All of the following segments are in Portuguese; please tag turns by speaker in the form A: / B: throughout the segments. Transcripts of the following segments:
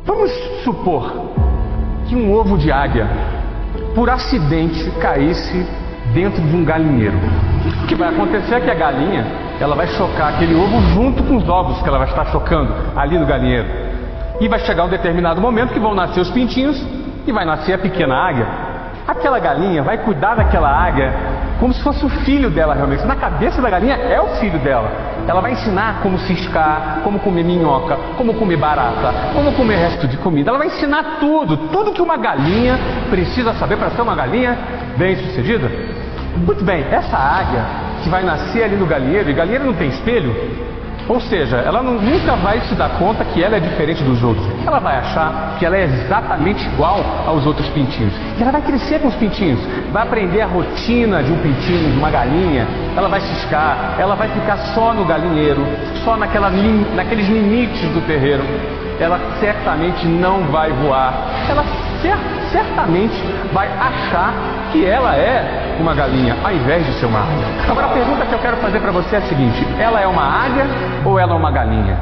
A: Vamos supor que um ovo de águia, por acidente, caísse dentro de um galinheiro. O que vai acontecer é que a galinha, ela vai chocar aquele ovo junto com os ovos que ela vai estar chocando ali no galinheiro. E vai chegar um determinado momento que vão nascer os pintinhos e vai nascer a pequena águia. Aquela galinha vai cuidar daquela águia como se fosse o filho dela realmente. Na cabeça da galinha é o filho dela. Ela vai ensinar como ciscar, como comer minhoca, como comer barata, como comer resto de comida. Ela vai ensinar tudo que uma galinha precisa saber para ser uma galinha bem-sucedida. Muito bem, essa águia que vai nascer ali no galinheiro, e galinheiro não tem espelho, ou seja, ela nunca vai se dar conta que ela é diferente dos outros. Ela vai achar que ela é exatamente igual aos outros pintinhos. E ela vai crescer com os pintinhos, vai aprender a rotina de um pintinho, de uma galinha. Ela vai ciscar, ela vai ficar só no galinheiro, só naqueles limites do terreiro. Ela certamente não vai voar. Ela certamente vai achar que ela é uma galinha, ao invés de ser uma águia. Agora a pergunta que eu quero fazer para você é a seguinte: ela é uma águia ou ela é uma galinha?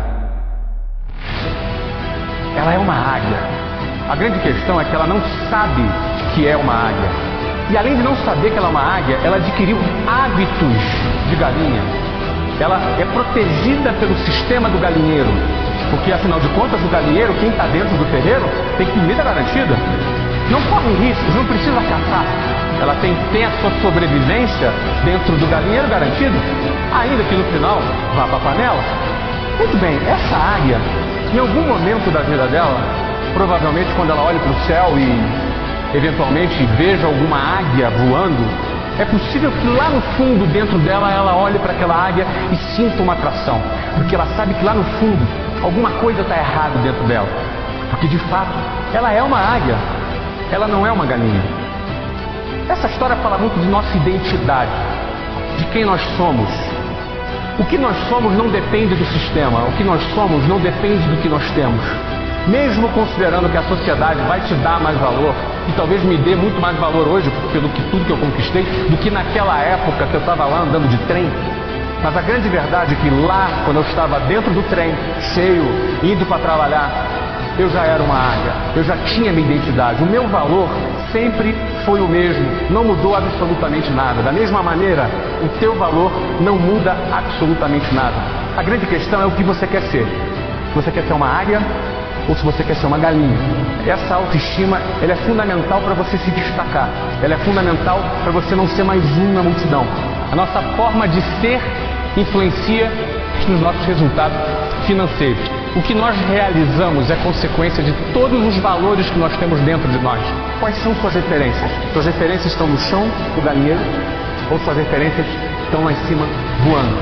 A: Ela é uma águia. A grande questão é que ela não sabe que é uma águia. E além de não saber que ela é uma águia, ela adquiriu hábitos de galinha. Ela é protegida pelo sistema do galinheiro. Porque afinal de contas, o galinheiro, quem está dentro do terreiro, tem comida garantida. Não corre riscos, não precisa caçar. Ela tem a sua sobrevivência dentro do galinheiro garantida, ainda que no final vá para a panela. Muito bem, essa águia, em algum momento da vida dela, provavelmente quando ela olha para o céu e eventualmente veja alguma águia voando, é possível que lá no fundo, dentro dela, ela olhe para aquela águia e sinta uma atração. Porque ela sabe que lá no fundo, alguma coisa está errada dentro dela. Porque de fato, ela é uma águia. Ela não é uma galinha. Essa história fala muito de nossa identidade, de quem nós somos. O que nós somos não depende do sistema. O que nós somos não depende do que nós temos. Mesmo considerando que a sociedade vai te dar mais valor, e talvez me dê muito mais valor hoje, pelo que tudo que eu conquistei, do que naquela época que eu estava lá andando de trem. Mas a grande verdade é que lá, quando eu estava dentro do trem, cheio, indo para trabalhar, eu já era uma águia, eu já tinha minha identidade. O meu valor sempre foi o mesmo, não mudou absolutamente nada. Da mesma maneira, o teu valor não muda absolutamente nada. A grande questão é o que você quer ser. Você quer ser uma águia ou se você quer ser uma galinha? Essa autoestima, ela é fundamental para você se destacar. Ela é fundamental para você não ser mais um na multidão. A nossa forma de ser influencia nos nossos resultados financeiros. O que nós realizamos é consequência de todos os valores que nós temos dentro de nós. Quais são suas referências? Suas referências estão no chão do galinheiro ou suas referências estão lá em cima voando?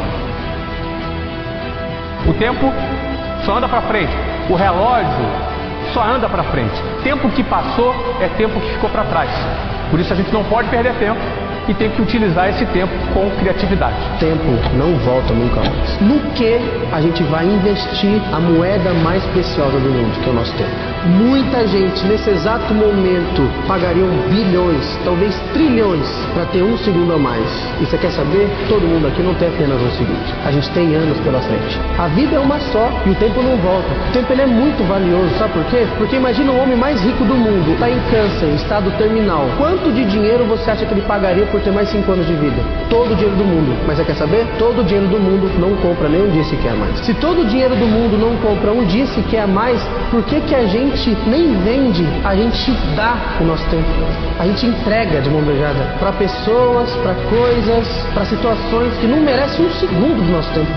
A: O tempo só anda para frente. O relógio só anda para frente. Tempo que passou é tempo que ficou para trás. Por isso a gente não pode perder tempo e tem que utilizar esse tempo com criatividade.
B: Tempo não volta nunca mais. No que a gente vai investir a moeda mais preciosa do mundo, que é o nosso tempo? Muita gente nesse exato momento pagariam bilhões, talvez trilhões, para ter um segundo a mais. E você quer saber? Todo mundo aqui não tem apenas um segundo. A gente tem anos pela frente. A vida é uma só e o tempo não volta. O tempo ele é muito valioso, sabe por quê? Porque imagina o homem mais rico do mundo, está em câncer, em estado terminal. Quanto de dinheiro você acha que ele pagaria por ter mais 5 anos de vida? Todo o dinheiro do mundo. Mas você quer saber? Todo o dinheiro do mundo não compra nem um dia sequer a mais. Se todo o dinheiro do mundo não compra um dia sequer a mais, por que que a gente nem vende? A gente dá o nosso tempo. A gente entrega de mão beijada para pessoas, para coisas, para situações que não merecem um segundo do nosso tempo.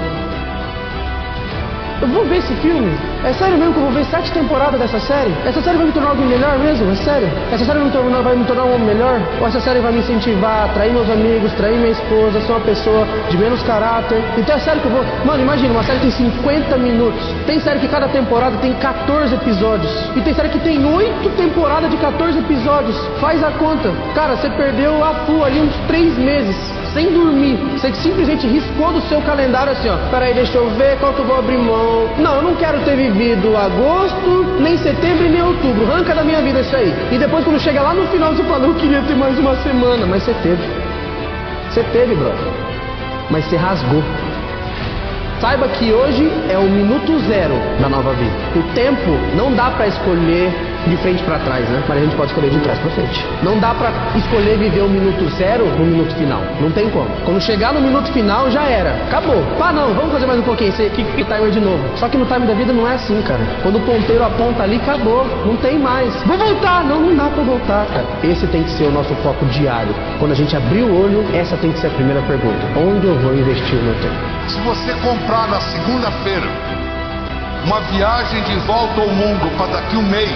B: Eu vou ver esse filme? É sério mesmo que eu vou ver 7 temporadas dessa série? Essa série vai me tornar alguém melhor mesmo? É sério? Essa série vai me tornar um homem melhor? Ou essa série vai me incentivar a trair meus amigos, trair minha esposa, ser uma pessoa de menos caráter? Então é sério que eu vou... Mano, imagina, uma série tem 50 minutos. Tem série que cada temporada tem 14 episódios. E tem série que tem 8 temporadas de 14 episódios. Faz a conta. Cara, você perdeu a full ali uns 3 meses. Sem dormir, você simplesmente riscou do seu calendário assim, ó. Peraí, deixa eu ver qual que eu vou abrir mão. Não, eu não quero ter vivido agosto, nem setembro e nem outubro. Arranca da minha vida isso aí. E depois quando chega lá no final você fala, eu queria ter mais uma semana. Mas você teve. Você teve, brother. Mas você rasgou. Saiba que hoje é o minuto zero da nova vida. O tempo não dá para escolher de frente para trás, né? Mas a gente pode escolher de trás para frente. Não dá para escolher viver o minuto zero no minuto final. Não tem como. Quando chegar no minuto final, já era. Acabou. Pá, não, vamos fazer mais um pouquinho. Você kick timer de novo. Só que no time da vida não é assim, cara. Quando o ponteiro aponta ali, acabou. Não tem mais. Vou voltar. Não, não dá para voltar, cara. Esse tem que ser o nosso foco diário. Quando a gente abrir o olho, essa tem que ser a primeira pergunta. Onde eu vou investir o meu tempo?
C: Se você comprar na segunda-feira uma viagem de volta ao mundo para daqui um mês,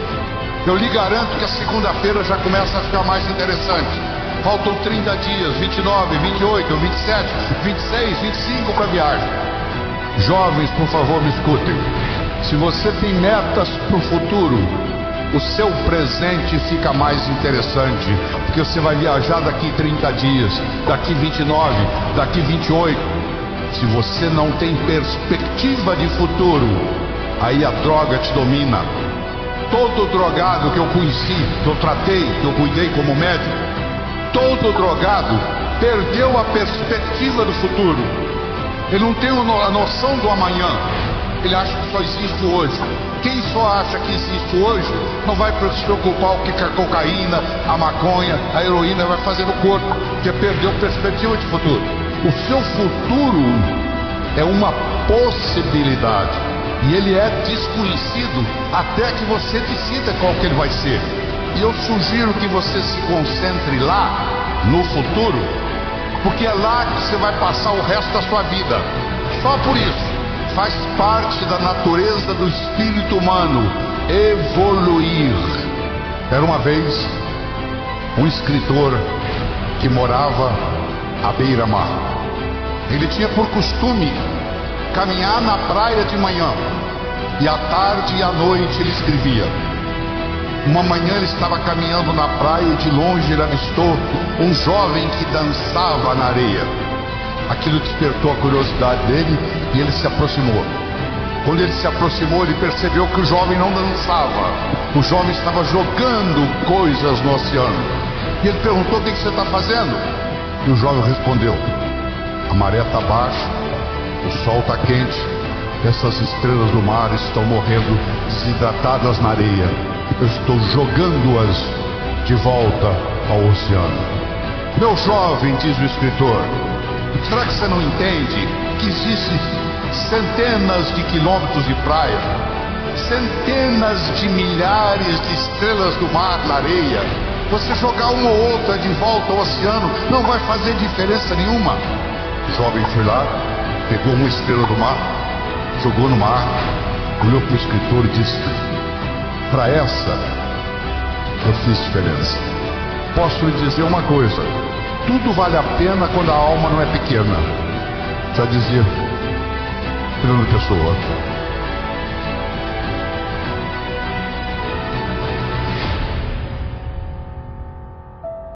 C: eu lhe garanto que a segunda-feira já começa a ficar mais interessante. Faltam 30 dias, 29, 28, 27, 26, 25 para a viagem. Jovens, por favor, me escutem. Se você tem metas para o futuro, o seu presente fica mais interessante, porque você vai viajar daqui 30 dias, daqui 29, daqui 28. Se você não tem perspectiva de futuro, aí a droga te domina. Todo drogado que eu conheci, que eu tratei, que eu cuidei como médico, todo drogado perdeu a perspectiva do futuro. Ele não tem a noção do amanhã. Ele acha que só existe o hoje. Quem só acha que existe o hoje não vai se preocupar o que a cocaína, a maconha, a heroína vai fazer no corpo, porque perdeu perspectiva de futuro. O seu futuro é uma possibilidade e ele é desconhecido até que você decida qual que ele vai ser. E eu sugiro que você se concentre lá no futuro, porque é lá que você vai passar o resto da sua vida. Só por isso. Faz parte da natureza do espírito humano evoluir. Era uma vez um escritor que morava à beira-mar. Ele tinha por costume caminhar na praia de manhã e à tarde e à noite ele escrevia. Uma manhã ele estava caminhando na praia e de longe ele avistou um jovem que dançava na areia. Aquilo despertou a curiosidade dele e ele se aproximou. Quando ele se aproximou, ele percebeu que o jovem não dançava. O jovem estava jogando coisas no oceano. E ele perguntou: o que você está fazendo? E o jovem respondeu: a maré está baixa, o sol está quente, essas estrelas do mar estão morrendo desidratadas na areia. Eu estou jogando-as de volta ao oceano. Meu jovem, diz o escritor, será que você não entende que existem centenas de quilômetros de praia, centenas de milhares de estrelas do mar na areia? Você jogar uma ou outra de volta ao oceano não vai fazer diferença nenhuma. O jovem foi lá, pegou uma estrela do mar, jogou no mar, olhou para o escritor e disse: para essa eu fiz diferença. Posso lhe dizer uma coisa: tudo vale a pena quando a alma não é pequena. Já dizia Fernando Pessoa.